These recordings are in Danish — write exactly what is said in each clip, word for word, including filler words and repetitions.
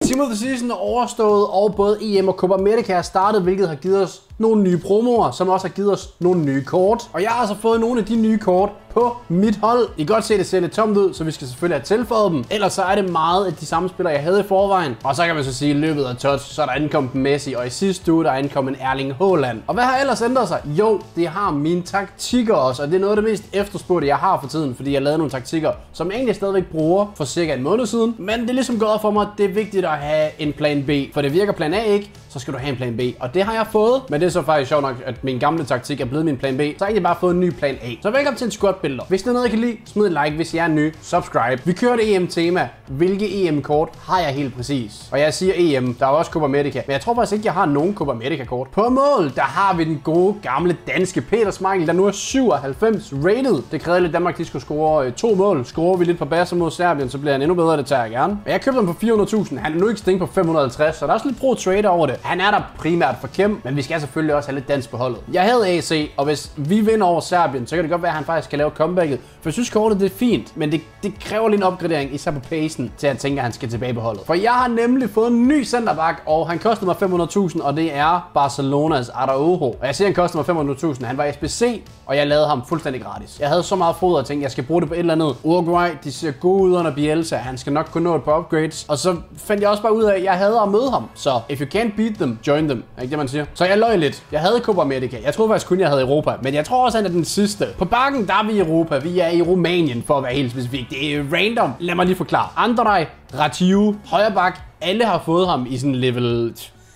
Team of the Season er overstået, og både E M og Copa America er startet, hvilket har givet os nogle nye promoer, som også har givet os nogle nye kort. Og jeg har altså fået nogle af de nye kort på mit hold. I kan godt se, at det ser lidt tomt ud, så vi skal selvfølgelig have tilføjet dem. Ellers så er det meget af de samme spillere, jeg havde i forvejen. Og så kan man så sige, at i løbet af touch, så er der ankommet Messi, og i sidste uge, der er ankommet en Erling Haaland. Og hvad har ellers ændret sig? Jo, det har mine taktikker også, og det er noget af det mest efterspurgte, jeg har for tiden, fordi jeg lavede nogle taktikker, som jeg egentlig stadigvæk bruger for cirka en måned siden. Men det er ligesom gået op for mig, at det er vigtigt at have en plan B, for det virker plan A ikke, så skal du have en plan B. Og det har jeg fået, men det er så faktisk sjovt nok, at min gamle taktik er blevet min plan B. Så har jeg egentlig bare fået en ny plan A. Så velkommen til en squad builder. Hvis det er noget, I kan lide, smid et like. Hvis I er ny, subscribe. Vi kører det E M-tema. Hvilke E M-kort har jeg helt præcis? Og jeg siger E M, der er også Copa America. Men jeg tror faktisk ikke, jeg har nogen Copa America-kort. På mål, der har vi den gode, gamle danske Peter Schmeichel, der nu er syvoghalvfems rated. Det krævede lidt, Danmark de skulle score øh, to mål. Scorer vi lidt på baser mod Serbien, så bliver han endnu bedre, det tager jeg gerne. Men jeg købte ham for fire hundrede tusind. Han er nu ikke sting på fem hundrede og halvtreds, så der er også lidt pro-trader over det. Han er der primært for Kim, men vi skal selvfølgelig også have lidt dansk på holdet. Jeg havde A C, og hvis vi vinder over Serbien, så kan det godt være, at han faktisk kan lave comebacket. For jeg synes, kortet det er fint, men det, det kræver lige en opgradering, især på pacen, til at tænke, at han skal tilbage på holdet. For jeg har nemlig fået en ny centerback, og han kostede mig fem hundrede tusind, og det er Barcelonas Araujo. Og jeg siger, han kostede mig fem hundrede tusind. Han var i S B C, og jeg lavede ham fuldstændig gratis. Jeg havde så meget foder, og tænkte, jeg skal bruge det på et eller andet. Uruguay, de ser gode ud under Bielsa. Han skal nok kunne nå et par upgrades. Og så fandt jeg også bare ud af, at jeg havde at møde ham. Så if you can't beat them, join them. Er ikke det, man siger? Så jeg løj lidt. Jeg havde Copa America. Jeg troede faktisk kun, jeg havde Europa. Men jeg tror også, han er den sidste. På bakken, der er vi i Europa. Vi er i Rumænien, for at være helt specifik. Det er random. Lad mig lige forklare. Andrej, Ratiu, højre bak. Alle har fået ham i sådan level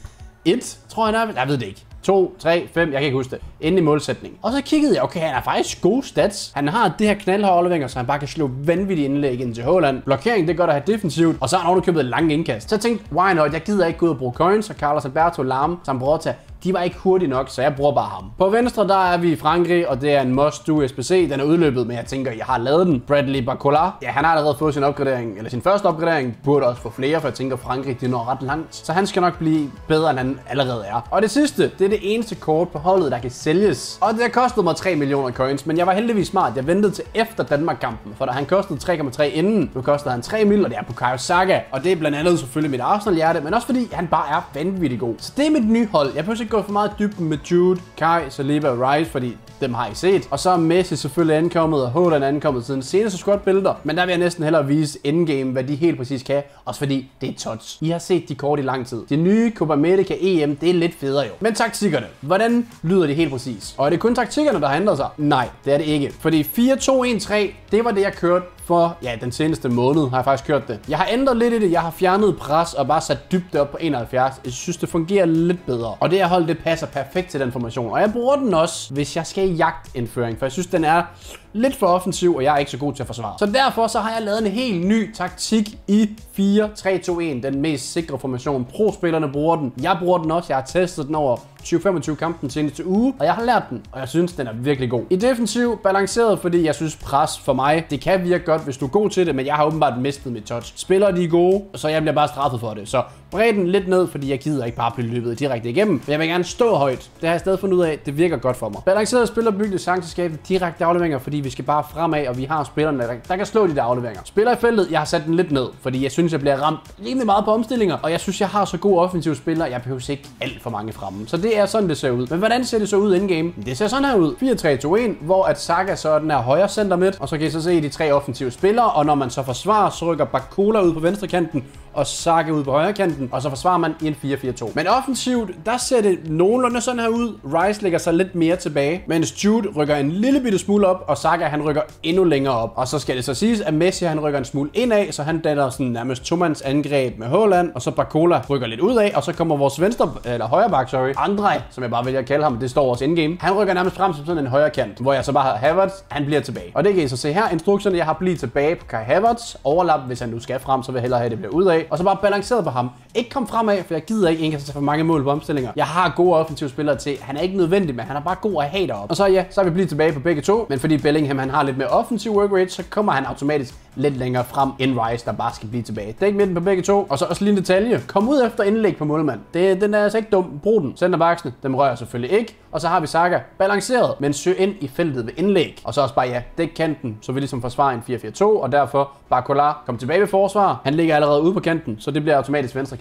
et, tror jeg, han er. Jeg ved det ikke. to, tre, fem, jeg kan ikke huske det. Inden i målsætning. Og så kiggede jeg, okay, han har faktisk gode stats. Han har det her knaldhårde afleveringer, så han bare kan slå vanvittige indlæg ind til Haaland. Blokering, det er godt at have defensivt. Og så har han ovenikøbet et langt indkast. Så jeg tænkte, why not? Jeg gider ikke gå ud og bruge coins, og Carlos Alberto, Lam, Zambrota. De var ikke hurtige nok, så jeg bruger bare ham. På venstre, der er vi i Frankrig, og det er en must-do S B C. Den er udløbet, men jeg tænker, jeg har lavet den. Bradley Barcola. Ja, han har allerede fået sin opgradering, eller sin første opgradering. Burde også få flere, for jeg tænker, Frankrig, de når ret langt. Så han skal nok blive bedre, end han allerede er. Og det sidste, det er det eneste kort på holdet, der kan sælges. Og det har kostet mig tre millioner coins, men jeg var heldigvis smart. Jeg ventede til efter Danmark-kampen, for da han kostede tre komma tre inden, nu kostede han tre mil, og det er Bukayo Saka. Og det er blandt andet selvfølgelig mit Arsenal-hjerte, men også fordi han bare er vanvittig god. Så det er mit nye hold. Jeg behøver ikke gå for meget dybden med Jude, Kai, Saliba og Rice, fordi dem har I set. Og så er Messi selvfølgelig ankommet, og Haaland ankommet siden seneste squad builder. Men der vil jeg næsten hellere vise endgame, hvad de helt præcis kan. Også fordi det er touch. I har set de kort i lang tid. De nye Copa America E M, det er lidt federe jo. Men taktikkerne, hvordan lyder de helt præcis? Og er det kun taktikkerne, der har ændret sig? Nej, det er det ikke. Fordi fire to en tre, det var det, jeg kørte for, ja, den seneste måned har jeg faktisk kørt det. Jeg har ændret lidt i det. Jeg har fjernet pres og bare sat dybde op på enoghalvfjerds. Jeg synes, det fungerer lidt bedre. Og det her hold, det passer perfekt til den formation. Og jeg bruger den også, hvis jeg skal i jagtindføring, for jeg synes, den er lidt for offensiv, og jeg er ikke så god til at forsvare. Så derfor så har jeg lavet en helt ny taktik i fire tre to en, den mest sikre formation. Pro-spillerne bruger den. Jeg bruger den også. Jeg har testet den over tyve femogtyve kampen seneste uge, og jeg har lært den, og jeg synes, den er virkelig god. I defensiv, balanceret, fordi jeg synes pres for mig, det kan virke godt, hvis du er god til det, men jeg har åbenbart mistet mit touch. Spillere, de er gode, så jeg bliver bare straffet for det. Så bred den lidt ned, fordi jeg gider ikke bare blive løbet direkte igennem. Men jeg vil gerne stå højt. Det har jeg stadig fundet ud af, det virker godt for mig. Balanceret spiller bygget chanceskabet direkte afleveringer, fordi vi skal bare fremad, og vi har spillerne, der, der kan slå de der afleveringer. Spiller i feltet, jeg har sat den lidt ned, fordi jeg synes, jeg bliver ramt rimelig meget på omstillinger, og jeg synes, jeg har så gode offensive spillere, jeg behøver ikke alt for mange fremme. Så det er sådan, det ser ud. Men hvordan ser det så ud in-game? Det ser sådan her ud. fire tre to en, hvor at Saka så er den her højre center midt, og så kan I så se de tre offensive spillere, og når man så forsvarer, så rykker Barcola ud på venstre kanten, og Saka ud på højre kanten, og så forsvarer man i en fire fire to. Men offensivt, der ser det nogenlunde sådan her ud. Rice lægger sig lidt mere tilbage, mens Jude rykker en lille bitte smule op, og Saka han rykker endnu længere op. Og så skal det så siges, at Messi han rykker en smule indad, så han danner sådan nærmest tomands angreb med Haaland, og så Barcola rykker lidt ud af, og så kommer vores venstre, eller højre bak, sorry, Andrej, som jeg bare vælger at kalde ham, det står også indgame. Han rykker nærmest frem som sådan en højre kant, hvor jeg så bare har Havertz, han bliver tilbage. Og det kan I så se her, instruktionerne, jeg har blivet tilbage på Kai Havertz, overlap, hvis han nu skal frem, så vil jeg hellere have det bliver ud af, og så bare balanceret på ham. Ikke kom fremad, for jeg gider ikke en kan tage for mange mål på omstillinger. Jeg har gode offensive spillere til, han er ikke nødvendig, men han er bare god at have deroppe. Og så ja, så er vi blivet tilbage på begge to, men fordi Bellingham han har lidt mere offensiv work rate, så kommer han automatisk lidt længere frem end Rice, der bare skal blive tilbage. Dæk midten på begge to, og så også lige en detalje. Kom ud efter indlæg på målmand. Det, den er altså ikke dum. Brug den. Centerbacksene, dem rører selvfølgelig ikke. Og så har vi Saka balanceret, men søg ind i feltet ved indlæg. Og så også bare ja, dæk kanten, så vi ligesom forsvarer en fire fire to, og derfor Barcola kom tilbage ved forsvar. Han ligger allerede ude på kanten, så det bliver automatisk venstre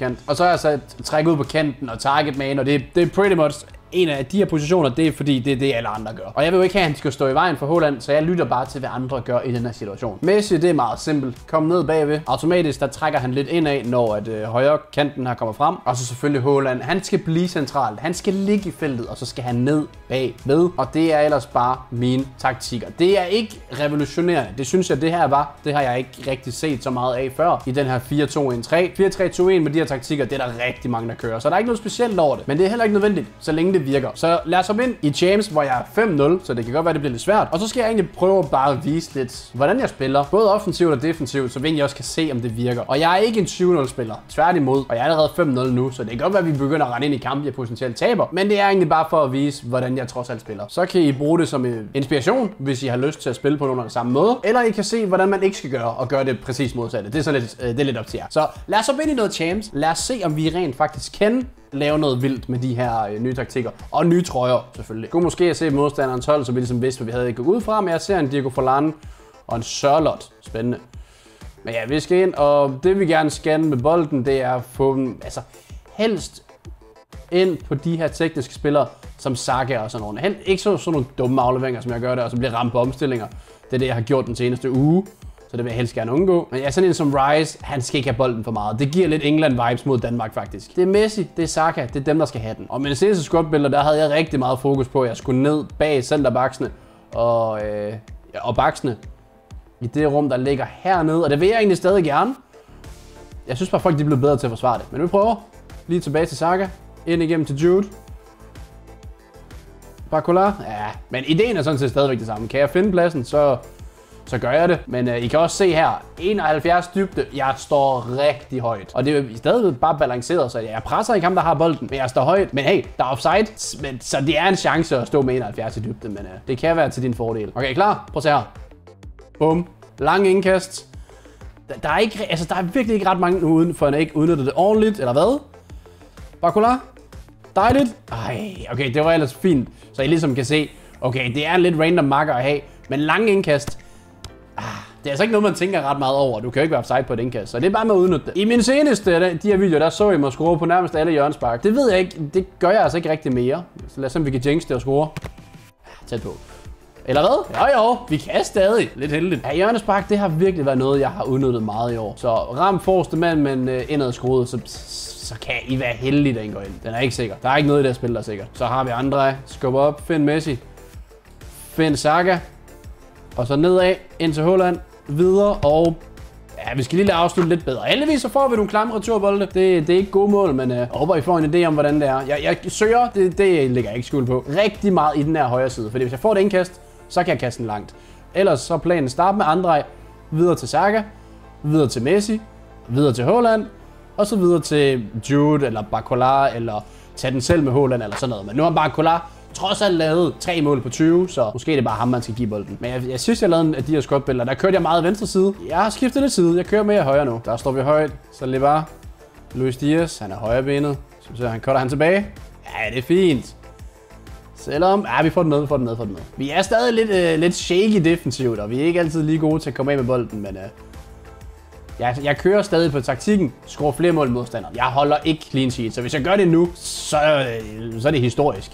kant. Og så er jeg så træk ud på kanten og target man, og det, det er pretty much en af de her positioner, det er fordi, det er det, alle andre gør. Og jeg vil jo ikke have, at han skal stå i vejen for Haaland, så jeg lytter bare til, hvad andre gør i den her situation. Messi, det er meget simpelt. Kom ned bagved. Automatisk, der trækker han lidt indad, når at, øh, højre kanten her kommer frem. Og så selvfølgelig Haaland. Han skal blive centralt. Han skal ligge i feltet, og så skal han ned bagved. Og det er ellers bare mine taktikker. Det er ikke revolutionerende. Det synes jeg, det her var. Det har jeg ikke rigtig set så meget af før i den her fire to en tre. fire tre to en med de her taktikker, det er der rigtig mange, der kører. Så der er ikke noget specielt over det. Men det er heller ikke nødvendigt, så længe det virker. Så lad os hoppe ind i Champs, hvor jeg er fem nul, så det kan godt være, det bliver lidt svært. Og så skal jeg egentlig prøve bare at vise lidt, hvordan jeg spiller. Både offensivt og defensivt, så vi egentlig også kan se, om det virker. Og jeg er ikke en tyve nul spiller. Tværtimod. Og jeg er allerede fem nul nu, så det kan godt være, at vi begynder at rende ind i kampe, jeg potentielt taber. Men det er egentlig bare for at vise, hvordan jeg trods alt spiller. Så kan I bruge det som inspiration, hvis I har lyst til at spille på nogen af den samme måde. Eller I kan se, hvordan man ikke skal gøre, og gøre det præcis modsatte. Det er så lidt, øh, det er lidt op til jer. Så lad os hoppe ind i noget Champs. Lad os se, om vi rent faktisk kan lave noget vildt med de her øh, nye taktikker. Og nye trøjer, selvfølgelig. Jeg kunne måske se modstanderens hold, så vi ligesom vidste, hvad vi havde ikke gået ud fra. Men jeg ser en Diego Forlan og en Sørloth. Spændende. Men ja, vi skal ind, og det vi gerne skal med bolden, det er at få dem, altså helst ind på de her tekniske spillere, som Saka og sådan nogle. Helt, ikke så, sådan nogle dumme afleveringer, som jeg gør der, og så bliver ramt på omstillinger. Det er det, jeg har gjort den seneste uge. Så det vil jeg helst gerne undgå. Men ja, sådan en som Rice, han skal ikke have bolden for meget. Det giver lidt England-vibes mod Danmark faktisk. Det er Messi, det er Saka, det er dem, der skal have den. Og med det seneste squad-billeder, der havde jeg rigtig meget fokus på, at jeg skulle ned bag centerbacksene og, øh, og backsene i det rum, der ligger hernede. Og det vil jeg egentlig stadig gerne. Jeg synes bare, folk de er blevet bedre til at forsvare det. Men vi prøver. Lige tilbage til Saka. Ind igennem til Jude. Barcola. Ja, men ideen er sådan set stadigvæk det samme. Kan jeg finde pladsen, så... så gør jeg det. Men øh, I kan også se her, enoghalvfjerds dybde, jeg står rigtig højt. Og det er stadig bare balanceret, så jeg presser ikke ham, der har bolden, men jeg står højt. Men hey, der er offside, men, så det er en chance at stå med enoghalvfjerds i dybde, men øh, det kan være til din fordel. Okay, klar? Prøv at se her. Bum. Lang indkast. Der, der, er ikke, altså, der er virkelig ikke ret mange uden, for han ikke udnyttet det ordentligt, eller hvad? Barcola. Dejligt. Ej, okay, det var ellers fint. Så I ligesom kan se, okay, det er en lidt random marker at have, men lang indkast, ah, det er altså ikke noget, man tænker ret meget over. Du kan jo ikke være offside på et indkast, så det er bare med at udnytte det. I min seneste, de her videoer, der så I mig score på nærmest alle hjørnespark. Det ved jeg ikke, det gør jeg altså ikke rigtig mere. Så lad os se, om vi kan jinx det og score. Tæt på. Eller hvad? Jo jo, vi kan stadig. Lidt heldigt. Ja, hjørnespark, det har virkelig været noget, jeg har udnyttet meget i år. Så ram forreste mand, men uh, indad skruet, så, så kan I være heldige, at den går ind. Den er ikke sikker. Der er ikke noget i det her spil, der er sikkert. Så har vi andre. Skubber op. Find Messi. Find Saka. Og så nedad, ind til Haaland, videre, og ja, vi skal lige lade afslutte lidt bedre. Heldigvis så får vi nogle klamme returbolde. Det, det er ikke gode mål, men øh, jeg håber, I får en idé om, hvordan det er. Jeg, jeg søger, det, det lægger jeg ikke skuld på, rigtig meget i den her højre side. Fordi hvis jeg får et indkast, så kan jeg kaste den langt. Ellers så er planen starte med Andrej, videre til Saka, videre til Messi, videre til Haaland, og så videre til Jude, eller Barcola, eller tage den selv med Haaland, eller sådan noget. Men nu har Barcola trods alt lavet tre mål på tyve, så måske er det bare ham, man skal give bolden. Men jeg, jeg synes, jeg lavede en af de her squad-billeder. Der kørte jeg meget venstre side. Jeg har skiftet lidt side. Jeg kører mere højre nu. Der står vi højt. Så lige bare. Luis Diaz, han er højrebenet. Så han cutter han tilbage. Ja, det er fint. Selvom, ja, vi får den med, vi får den med, får den med. Vi er stadig lidt, øh, lidt shaky defensivt, og vi er ikke altid lige gode til at komme af med bolden, men øh, jeg, jeg kører stadig på taktikken. Scorer flere mål modstanderen. Jeg holder ikke clean sheet, så hvis jeg gør det nu, så, øh, så er det historisk.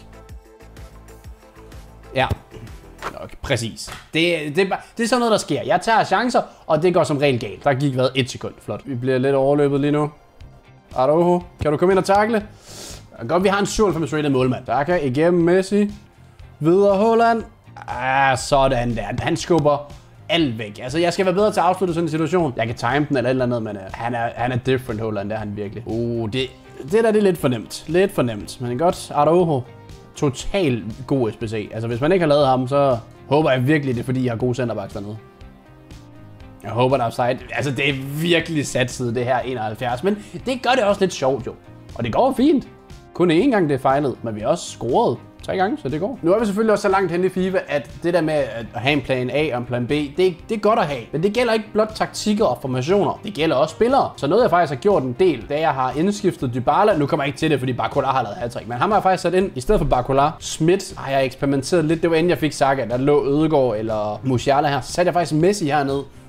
Ja, nok, præcis. Det, det, det er sådan noget, der sker. Jeg tager chancer, og det går som regel galt. Der gik været et sekund. Flot. Vi bliver lidt overløbet lige nu. Araujo, kan du komme ind og tackle? Godt, vi har en syvoghalvfems rated målmand. Der kan igennem Messi. Videre Haaland. Ah, sådan der. Han skubber alt væk. Altså, jeg skal være bedre til at afslutte sådan en situation. Jeg kan time den eller et eller andet, men uh, han, er, han er different, Haaland. Det er han virkelig. Uh, det, det der det er lidt fornemt. Lidt fornemt. Men godt, Araujo. Total god S B C. Altså, hvis man ikke har lavet ham, så håber jeg virkelig, det er fordi, jeg har gode centerbacks dernede. Jeg håber, der er offside. Altså, det er virkelig satset, det her enoghalvfjerds. Men det gør det også lidt sjovt, jo. Og det går fint. Kun én gang det er fejlet, men vi har også scoret tre gange, så det går. Nu er vi selvfølgelig også så langt hen i FIFA, at det der med at have en plan A og en plan B, det, det er godt at have. Men det gælder ikke blot taktikker og formationer. Det gælder også spillere. Så noget jeg faktisk har gjort en del, da jeg har indskiftet Dybala. Nu kommer jeg ikke til det, fordi Barcola har lavet hat-trick. Men ham har jeg faktisk sat ind i stedet for Barcola. Schmidt har jeg eksperimenteret lidt. Det var inden jeg fik Saka, der lå Ødegaard eller Musiala her. Så satte jeg faktisk Messi hernede.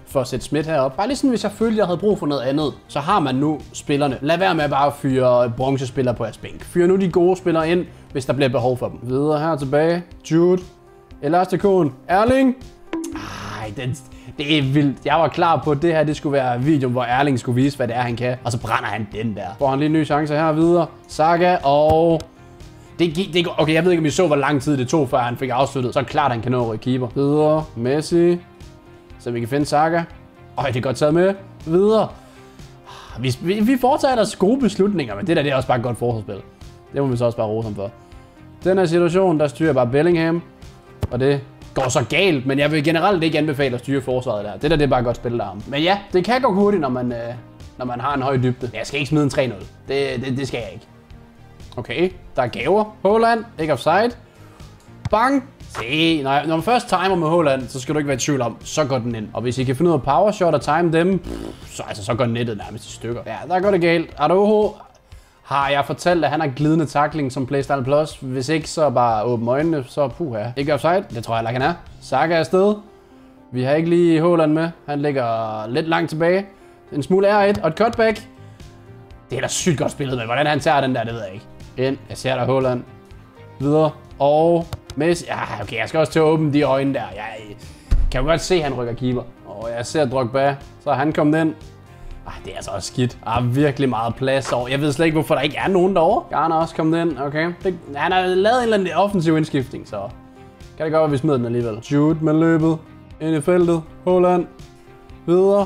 for at sætte Schmidt herop. Bare lige sådan, hvis jeg følte, at jeg havde brug for noget andet, så har man nu spillerne. Lad være med at bare fyre bronzespillere på jeres bænk. Fyr nu de gode spillere ind, hvis der bliver behov for dem. Videre her tilbage. Jude. Elastikon. Erling. Ej, den, det er vildt. Jeg var klar på, at det her det skulle være videoen, hvor Erling skulle vise, hvad det er, han kan. Og så brænder han den der. Får han lige en ny chance her videre. Saka og... Det, det, okay, jeg ved ikke, om I så, hvor lang tid det tog, før han fik afsluttet. Så klart, han kan nå at keeper. Videre. Messi. Så vi kan finde Saka. Øj, det er godt taget med. Videre. Vi, vi, vi foretager os gode beslutninger, men det der det er også bare et godt forsvarsspil. Det må vi så også bare rose ham for. Den her situation, der styrer bare Bellingham. Og det går så galt, men jeg vil generelt ikke anbefale at styre forsvaret der. Det der det er bare et godt spil der ham. Men ja, det kan gå hurtigt, når man, øh, når man har en høj dybde. Jeg skal ikke smide en tre nul. Det, det, det skal jeg ikke. Okay, der er gaver. Haaland, ikke offside. Bang! Se, når, når man først timer med Haaland, så skal du ikke være i tvivl om, så går den ind. Og hvis I kan finde ud af powershot og time dem, pff, så, altså, så går nettet nærmest i stykker. Ja, der går det galt. Araujo har jeg fortalt, at han har glidende tackling som Playstyle Plus. Hvis ikke, så bare åbne øjnene, så puha. Ikke offside, det tror jeg heller, han er. Saka er afsted. Vi har ikke lige Haaland med. Han ligger lidt langt tilbage. En smule R et og et cutback. Det er da sygt godt spillet med. Hvordan han tager den der, det ved jeg ikke. Ind. Jeg ser der Haaland. Videre. Og Messi. Ja, okay, jeg skal også til at åbne de øjne der. Jeg kan jo godt se, at han rykker keeper. Og jeg ser Drogba. Så er han kommet ind. Ah, det er altså også skidt. Der er virkelig meget plads over. Jeg ved slet ikke, hvorfor der ikke er nogen derovre. Garner er også kommet ind. Okay. Det, han har lavet en eller anden offensiv indskiftning, så kan det godt være, at vi smider den alligevel. Jude med løbet. Ind i feltet. Haaland. Videre.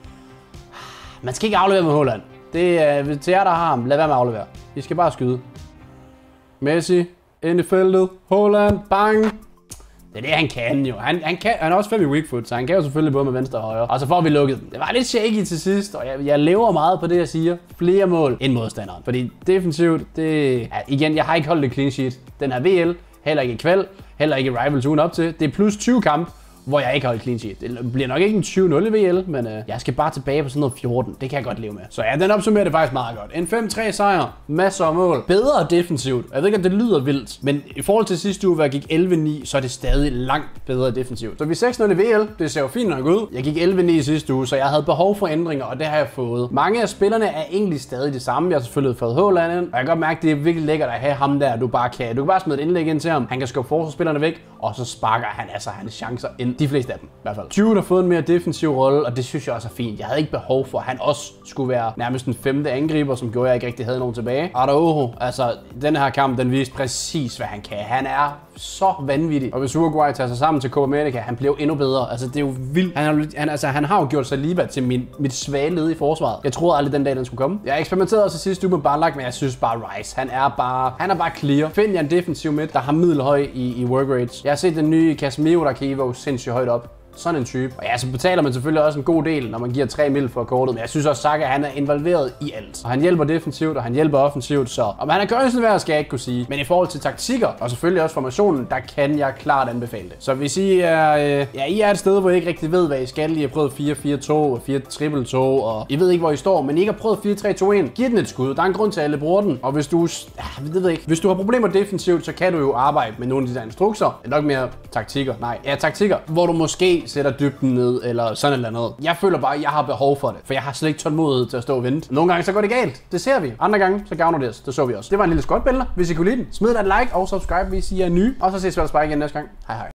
Man skal ikke aflevere med Haaland. Det er til jer, der har ham. Lad være med at aflevere. I skal bare skyde. Messi. Ind i feltet. Haaland. Bang. Det er det, han kan jo. Han, han, kan, han er også fem i weak foot, så han kan jo selvfølgelig både med venstre og højre. Og så får vi lukket den. Det var lidt shaky til sidst, og jeg, jeg lever meget på det, jeg siger. Flere mål end modstanderen. Fordi defensivt, det... Ja, igen, jeg har ikke holdt det clean sheet. Den her V L, heller ikke i kvæld, heller ikke i Rivals ugen op til. Det er plus tyve kamp, hvor jeg ikke holdt clean sheet. Det bliver nok ikke en tyve nul i V L, men øh, jeg skal bare tilbage på sådan noget fjorten. Det kan jeg godt leve med. Så ja, den opsummerer det faktisk meget godt. En fem tre sejr, masser af mål, bedre defensivt. Jeg ved ikke, om det lyder vildt, men i forhold til sidste uge, hvor jeg gik elleve ni, så er det stadig langt bedre defensivt. Så vi er seks nul i V L, det ser jo fint nok ud. Jeg gik elleve ni i sidste uge, så jeg havde behov for ændringer, og det har jeg fået. Mange af spillerne er egentlig stadig det samme. Jeg har selvfølgelig fået Haaland ind, og jeg kan godt mærke, at det er virkelig lækkert at have ham der, du bare kan. Du kan bare smide et indlæg ind til ham. Han kan skubbe forsvarsspillerne væk, og så sparker han altså hans chancer ind. De fleste af dem. I hvert fald. Jude har fået en mere defensiv rolle, og det synes jeg også er fint. Jeg havde ikke behov for, at han også skulle være nærmest en femte angriber, som gjorde, at jeg ikke rigtig havde nogen tilbage. Araujo, altså den her kamp, den viste præcis, hvad han kan. Han er så vanvittig. Og hvis Uruguay tager sig sammen til Copa America, han bliver endnu bedre. Altså det er jo vildt. Han har, han, altså, han har jo gjort Saliba til min, mit svage led i forsvaret. Jeg troede aldrig den dag, den skulle komme. Jeg eksperimenterede også sidste uge med Barlak, men jeg synes bare Rice, han er bare, han er bare clear. Find jer en defensiv midt, der har middelhøj i, i work rates. Jeg har set den nye Casemiro, der kan evo sindssygt højt op. Sådan en type. Og ja, så betaler man selvfølgelig også en god del, når man giver tre mil for kortet. Men jeg synes også, Saka han er involveret i alt. Og han hjælper defensivt, og han hjælper offensivt. Så om han er kørsel værd, skal jeg ikke kunne sige. Men i forhold til taktikker, og selvfølgelig også formationen, der kan jeg klart anbefale det. Så hvis I er, øh, ja, I er et sted, hvor I ikke rigtig ved, hvad I skal. I har prøvet fire fire to og fire triple to, og I ved ikke, hvor I står. Men I ikke har prøvet fire tre to et. Giv den et skud. Der er en grund til, at alle bruger den. Og hvis du, ja, det ved jeg ikke. Hvis du har problemer defensivt, så kan du jo arbejde med nogle af de der instrukser. Det er nok mere taktikker. Nej, ja, taktikker, hvor du måske sætter dybden ned, eller sådan eller andet. Jeg føler bare, at jeg har behov for det, for jeg har slet ikke tålmodighed til at stå og vente. Nogle gange så går det galt. Det ser vi. Andre gange så gavner det os. Det så vi også. Det var en lille skotbilleder. Hvis I kunne lide den, smid da et like og subscribe, hvis I er nye. Og så ses vi altså bare igen næste gang. Hej hej.